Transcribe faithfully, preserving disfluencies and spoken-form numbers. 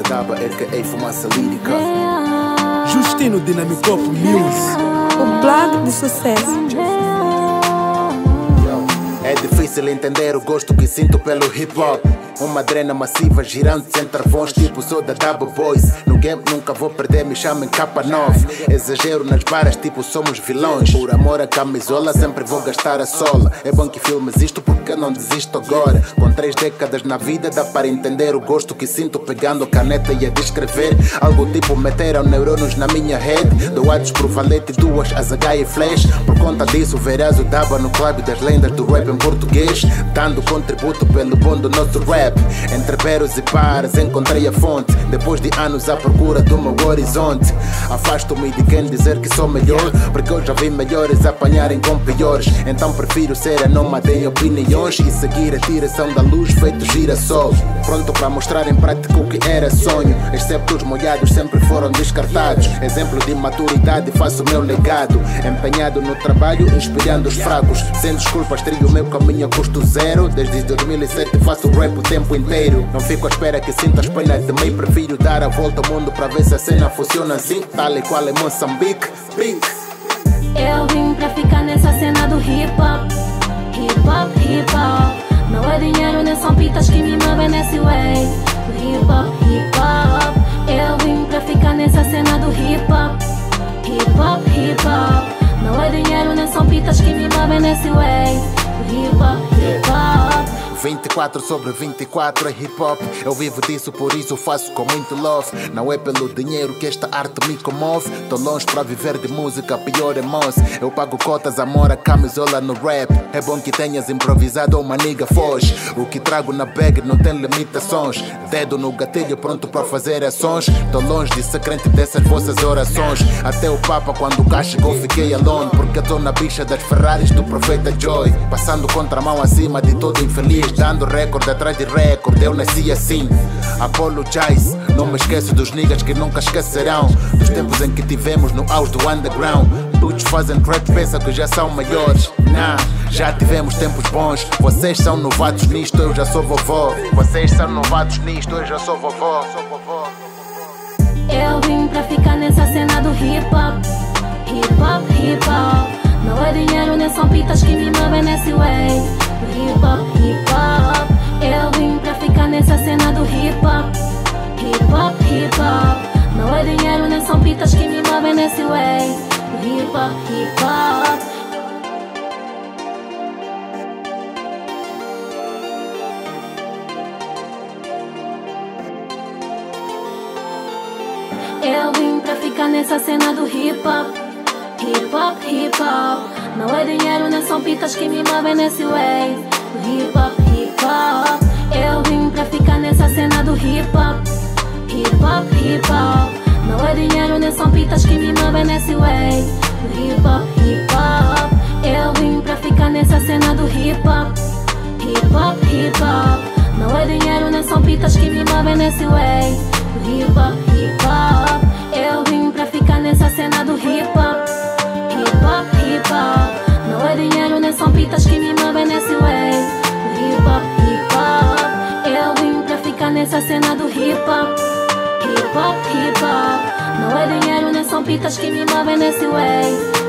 Daba, a k a Fumaça Lírica. Justino Dinamicop Music. O blog de sucesso. É difícil entender o gosto que sinto pelo hip hop. Uma drena massiva girando sem travões, tipo sou da Double Boys. No game nunca vou perder, me chamem K nove. Exagero nas varas, tipo somos vilões. Por amor à camisola, sempre vou gastar a sola. É bom que filmes isto porque eu não desisto agora. Com três décadas na vida dá para entender o gosto que sinto pegando a caneta e a descrever. Algo tipo meteram neurônios na minha head. Doados por valete, duas as H e flash. Por conta disso verás o Daba no clube das lendas do rap em português, dando contributo pelo bom do nosso rap. Entre veros e pares encontrei a fonte, depois de anos à procura do meu horizonte. Afasto-me de quem dizer que sou melhor, porque eu já vi melhores apanharem com piores. Então prefiro ser anômada em opiniões e seguir a direção da luz feito girassol. Pronto para mostrar em prática o que era sonho, excepto os molhados sempre foram descartados. Exemplo de maturidade, faço o meu legado, empenhado no trabalho, inspirando os fracos. Sem desculpas trilho o meu caminho a custo zero. Desde dois mil e sete faço rap o tempo inteiro. Não fico à espera que sintas pena de mim, prefiro dar a volta ao mundo para ver se a cena funciona assim, tal e qual é Moçambique. Pink. Eu vim pra ficar nessa cena do hip hop. Hip hop, hip hop. Não é dinheiro nem são pitas que me movem nesse way. Do hip hop, hip hop. Eu vim pra ficar nessa cena do hip hop. Hip hop, hip hop. Não é dinheiro nem são pitas que me movem nesse way. Do hip hop, hip hop. vinte e quatro sobre vinte e quatro é hip hop. Eu vivo disso, por isso faço com muito love. Não é pelo dinheiro que esta arte me comove. Tô longe pra viver de música, pior é mons. Eu pago cotas, amor, a camisola no rap. É bom que tenhas improvisado ou uma nigga foge. O que trago na bag não tem limitações. Dedo no gatilho pronto pra fazer ações. Tô longe de ser crente dessas vossas orações. Até o Papa quando cá chegou fiquei alone, porque tô na bicha das Ferraris do Profeta Joy. Passando contramão acima de todo infeliz, dando recorde atrás de recorde, eu nasci assim. Apologize, não me esqueço dos niggas que nunca esquecerão dos tempos em que tivemos no auge do underground. Putos fazem trap, pensam que já são maiores. Nah, já tivemos tempos bons. Vocês são novatos nisto, eu já sou vovó. Vocês são novatos nisto, eu já sou vovó. Eu vim pra ficar nessa cena do hip hop. Hip hop, hip hop. Não é dinheiro nem são pitas que me movem nesse way. Do hip hop, hip hop. Eu vim pra ficar nessa cena do hip hop. Hip hop, hip hop. Não é dinheiro nem são pitas que me movem nesse way. Do hip hop, hip hop. Eu vim pra ficar nessa cena do hip hop. Hip hop, hip hop. Não é dinheiro nem são pitas que me movem nesse way. Do hip hop, hip hop. Eu vim pra ficar nessa cena do hip hop. Hip hop, hip hop. Não é dinheiro nem são pitas que me movem nesse way. Do hip hop, hip hop. Eu vim pra ficar nessa cena do hip hop. Hip hop, hip hop. Não é dinheiro nem são pitas que me movem nesse way. Do hip hop, hip hop. Eu vim pra ficar nessa cena do hip hop. Hip hop, hip hop. Não é dinheiro nem são pitas que me movem nesse way. Do hip hop, hip hop. Eu vim pra ficar nessa cena do hip hop. Hip hop, hip hop. Não é dinheiro nem são pitas que me movem nesse way.